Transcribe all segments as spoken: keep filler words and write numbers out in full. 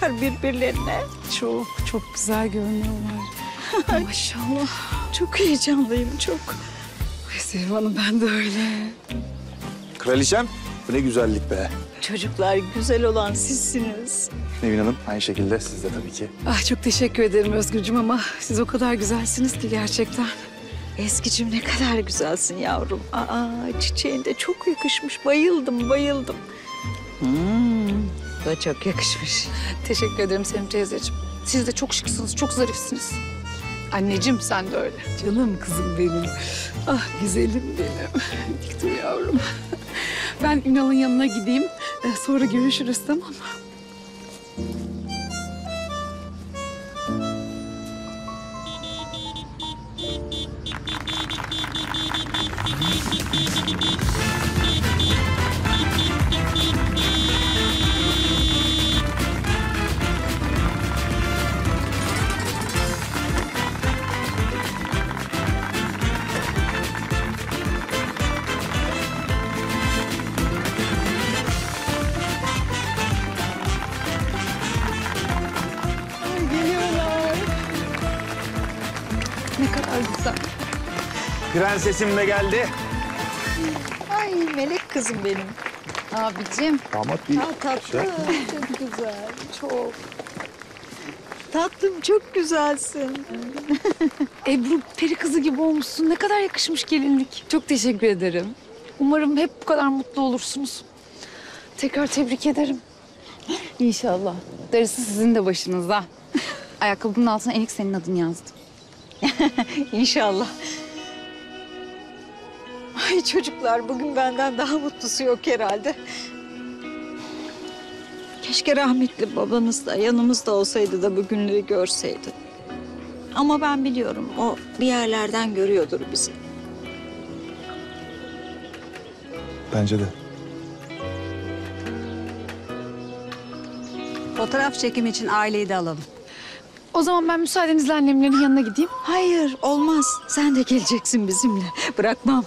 bakar birbirlerine. Çok çok güzel görünüyorlar. Maşallah. Çok heyecanlıyım çok. Ay Sevim Hanım, ben de öyle. Kraliçem, bu ne güzellik be. Çocuklar, güzel olan sizsiniz. Nevin Hanım, aynı şekilde siz de tabii ki. Ah, çok teşekkür ederim Özgürcüğüm ama siz o kadar güzelsiniz ki gerçekten. Eskicim ne kadar güzelsin yavrum. Aa, çiçeğin de çok yakışmış. Bayıldım, bayıldım. Hmm, bu da çok yakışmış. Teşekkür ederim Sevim teyzeciğim. Siz de çok şıksınız, çok zarifsiniz. Anneciğim sen de öyle. Canım kızım benim. Ah güzelim benim. Dik dur yavrum. Ben Ünal'ın yanına gideyim. Ee, Sonra görüşürüz, tamam mı? Geliyorlar. Ne kadar güzel. Prensesim de geldi. Ay melek kızım benim. Abicim. Damat bir Ha, tatlı, çok güzel, çok. Tatlım, çok güzelsin. Ebru peri kızı gibi olmuşsun. Ne kadar yakışmış gelinlik. Çok teşekkür ederim. Umarım hep bu kadar mutlu olursunuz. Tekrar tebrik ederim. İnşallah. Darısı sizin de başınıza. Ayakkabımın altına Enik senin adını yazdım. İnşallah. Ay çocuklar, bugün benden daha mutlusu yok herhalde. Keşke rahmetli babanız da yanımızda olsaydı da bu günleri görseydi. Ama ben biliyorum, o bir yerlerden görüyordur bizi. Bence de. Fotoğraf çekimi için aileyi de alalım. O zaman ben müsaadenizle annemlerin yanına gideyim. Hayır, olmaz. Sen de geleceksin bizimle. Bırakmam.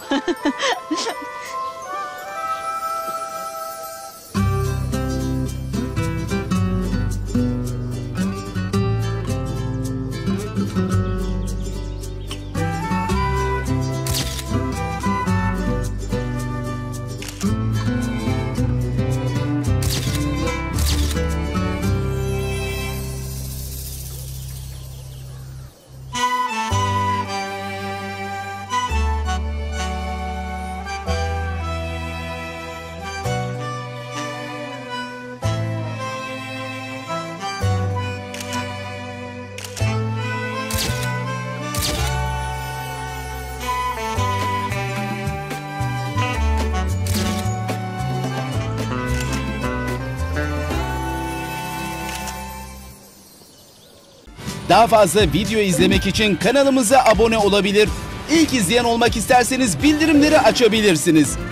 Daha fazla video izlemek için kanalımıza abone olabilir. İlk izleyen olmak isterseniz bildirimleri açabilirsiniz.